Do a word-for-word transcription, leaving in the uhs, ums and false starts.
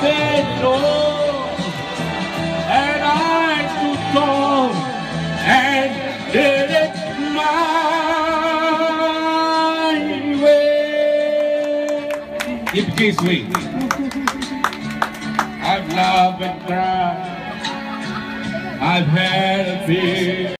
said no, and I stood tall and did it my way. Keep it sweet. I've laughed and cried. I've had a fear.